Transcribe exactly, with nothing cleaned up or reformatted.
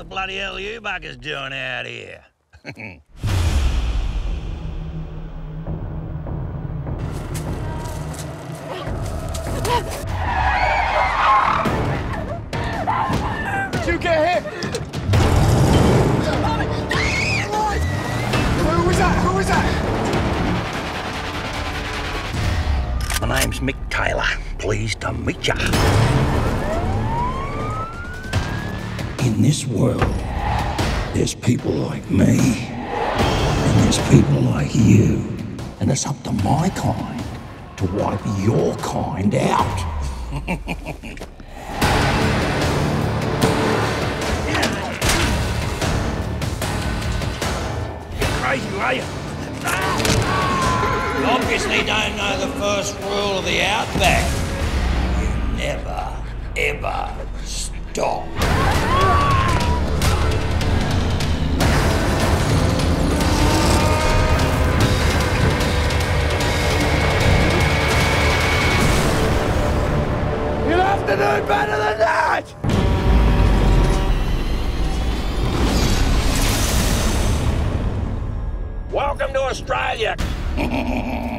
bloody hell are you buggers doing out here? Did you get hit? Who was that? Who was that? My name's Mick Taylor. Pleased to meet ya. In this world, there's people like me, and there's people like you. And it's up to my kind to wipe your kind out. You're crazy, are you? You obviously don't know the first rule of the Outback. You never, ever stop. You'll have to do better than that! Welcome to Australia.